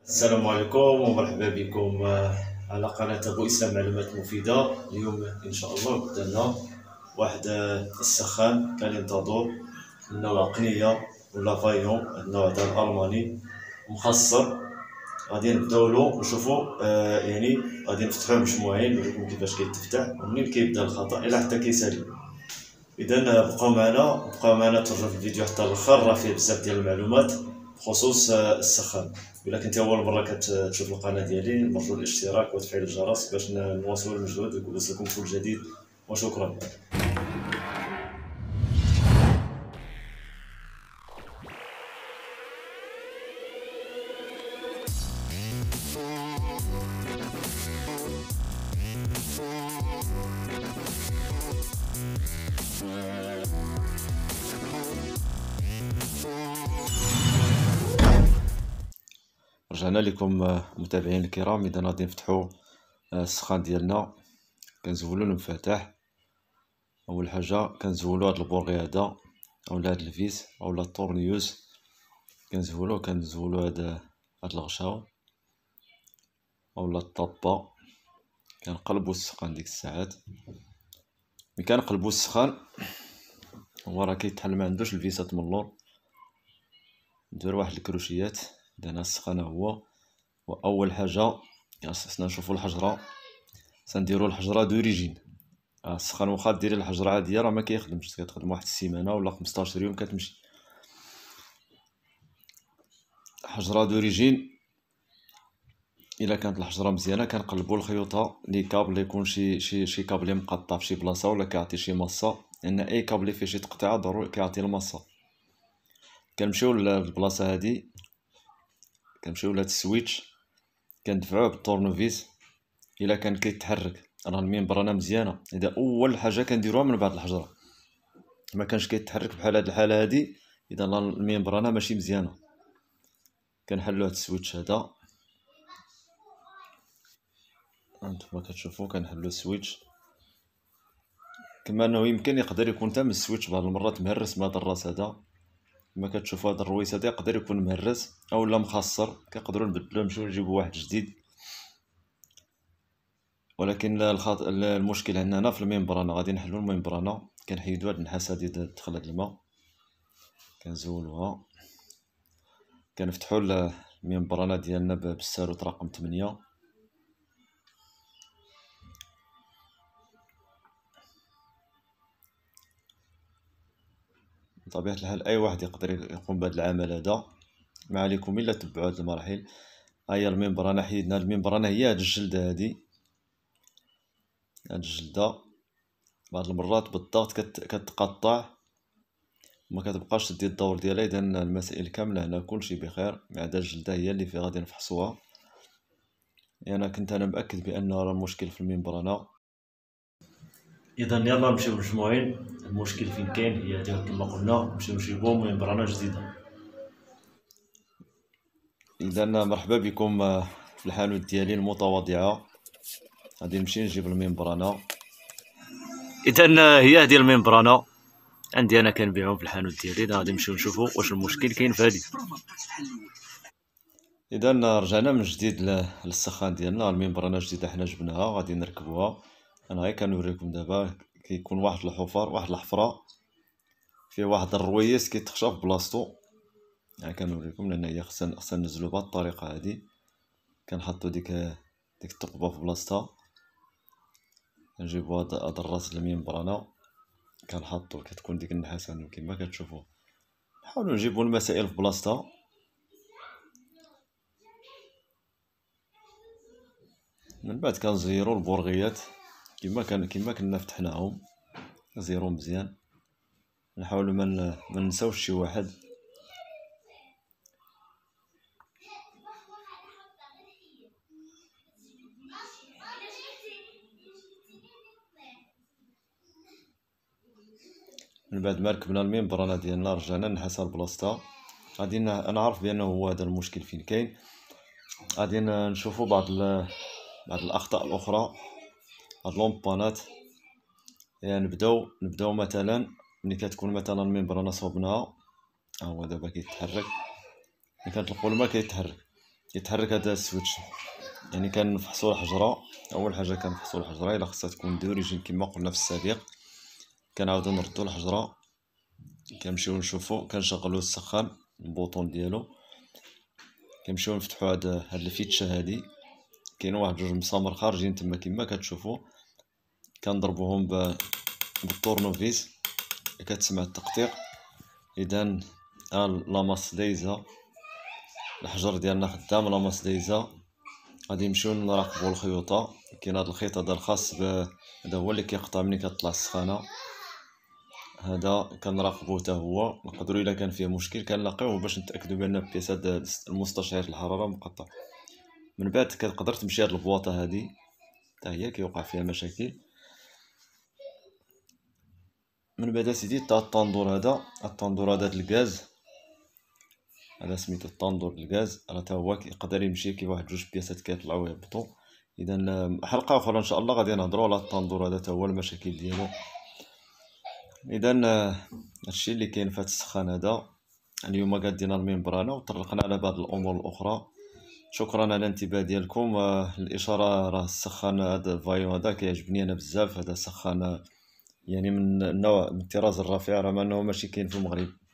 السلام عليكم ومرحبا بكم على قناة أبو إسلام معلومات مفيدة. اليوم إن شاء الله قدامنا واحد السخان كالينتادور النوع قنية ولا فايون، النوع تاع الألماني مخصر. غادي نبداو له نشوفو يعني غادي نفتحوه مجموعين نوريكم كيفاش كيتفتح ومنين كيبدا الخطأ إلى حتى كيسالي. إذا بقاو معنا تفرجوا في الفيديو حتى الآخر، راه فيه بزاف ديال المعلومات بخصوص السخان. إلا كنتي أول مرة كتشوف القناة ديالي مرجو الاشتراك وتفعيل الجرس باش نواصلوا المجهود ويوصلكم كل جديد، وشكرا. رجعنا لكم متابعين الكرام. اذا غادي نفتحوا السخان ديالنا، كنزولوا المفاتح. اول حاجه كنزولوا هاد البورغي هذا اولا هاد الفيس اولا الطورنيوس، كنزولوا هاد الغشاو اولا الطابه. كنقلبوا السخان ديك الساعات. ملي كنقلبوا السخان هو راه كيتحل ما عندوش الفيسات من اللور، ندير واحد الكروشيات. درنا السخان هو، واول حاجه خصنا نشوفوا الحجره. سنديروا الحجره دوريجين. السخان واخا ديري الحجره عاديه راه ما كيخدمش، كتخدم واحد السيمانه ولا 15 يوم كتمشي. حجره دوريجين الا كانت الحجره مزيانه كنقلبوا الخيوطه لي كابل اللي يكون شي كابل مقطع في شي بلاصه ولا كيعطي شي مصه، لان اي كابل اللي فيه شي تقطيعه ضروري كيعطي المصه. كنمشيو للبلاصه هادي، كنمشيو لهاد السويتش، كندفعوه بالطورنوفيس. الا كان كيتحرك راه الميمبرانه مزيانه، اذا اول حاجه كنديروها من بعد الحجره ما كانش كيتحرك بحال هاد الحاله هادي، اذا الميمبرانه ماشي مزيانه. كنحلو هاد السويتش هذا، هانتوما كتشوفوا كنحلو السويتش. كما انه يمكن يقدر يكون تم السويتش بعض المرات مهرس من هذا الراس هذا. كما كتشوفوا هذا الرويس هذا يقدر يكون مهرس اولا مخسر، كنقدروا نبدلوه نمشيو نجيبوا واحد جديد. ولكن المشكل عندنا في الميمبرانه. غادي نحلو الميمبرانه، كنحيدو هاد النحاس هادي تدخل هاد الماء، كنزولوها، كنفتحو الميمبرانه ديالنا بالساروت رقم 8. بطبيعه الحال اي واحد يقدر يقوم بهذا العمل هذا، ما عليكم الا تبعوا هذه المراحل. هيا الميمبرانه، حيدنا الميمبرانه، هي هاد الجلده هادي. هاد الجلده بعض المرات بالضغط كتقطع وما كتبقاش تدي الدور ديالها. اذا المسائل كامله هنا كلشي بخير، ما عدا الجلده هي اللي في غادي نفحصوها. يعني انا مأكد بان راه المشكل في الميمبرانه. اذا يلا نمشيو مجموعين، المشكل فين كاين هي هذه كما قلنا، نمشيو نجيبو ميمبرانه جديده. اذا مرحبا بكم في الحانوت ديالي المتواضعه. غادي نمشي نجيب الميمبرانه. اذا هي هذه الميمبرانه عندي انا، كنبيعهم في الحانوت ديالي. غادي نمشيو نشوفوا واش المشكل كاين في هذه. اذا رجعنا من جديد للسخان ديالنا. الميمبرانه جديده حنا جبناها، غادي نركبوها. انا غير كنوريكم دابا. كيكون واحد الحفر، واحد الحفره فيه واحد الرويس كيتخشى في بلاصتو. يعني كنوريكم لان هي خصنا ننزلو بهاد الطريقه هادي. كنحطو ديك الثقبه في بلاصتها، كنجيبو هاد الراس الميمبرانه كنحطو، كتكون ديك النحاسه كما كتشوفوا. نحاولوا نجيبوا المسائل في بلاصتها. من بعد كنزيروا البورغيات كما كنا فتحناهم، نزيرو مزيان. نحاولوا ما ننساوش شي واحد. من بعد ما ركبنا الميمبرانه ديالنا رجعنا نحاسها لبلاصتها. غادي انا عارف بانه هو هذا المشكل فين كاين. غادي نشوفوا بعض الاخطاء الاخرى، هاد لومبانات. يعني نبداو مثلا ملي كتكون مثلا الميمبرانه صوبناها، ها هو دابا كيتحرك. ملي كنطلقوا الماء كيتحرك، يتحرك هذا السويتش. يعني كنفحصوا الحجره. اول حاجه كنفحصوا الحجره الا خصها تكون دوريجين كما قلنا في السابق. كنعاودو نردو الحجره، كنمشيو نشوفو، كنشغلو السخان البوطون ديالو، كنمشيو نفتحو هاد الفيتشه هادي. كاين واحد جوج مسامر خارجين تما كما كتشوفوا، كنضربوهم بالطورنوفيس. كتسمع التقطيق. اذا لاماس دايزه، الحجر ديالنا خدام، لاماس دايزه. غادي نمشيو نراقبوا الخيوطه. كاين هذا الخيط هذا الخاص هذا هو اللي كيقطع ملي كطلع السخانه. هذا كنراقبوه حتى هو، نقدروا الا كان فيه مشكل كنلاقيوه باش نتاكدوا بان البياسات المستشعر الحراره مقطع. من بعد كتقدر تمشي هاد البواطه هادي حتى هي كيوقع فيها مشاكل. من بعد سيدي تا الطندور هذا، الطندور هذا الغاز هذا سميتو الطندور الغاز، راه حتى هو يقدر يمشي كي واحد جوج بياسات كيطلعوا ويهبطوا. اذا حلقه اخرى ان شاء الله غادي نهضروا على الطندور هذا حتى هو المشاكل ديالو. اذا هادشي اللي كاين في هاد السخان هذا. اليوم قادينا الممبرانه وطرقنا على بعض الامور الاخرى. شكرا على الانتباه ديالكم. الاشاره راه السخان هذا الفايو هذا كيعجبني انا بزاف. هذا سخان يعني من النوع من الطراز الرفيع، رغم انه ماشي كاين في المغرب.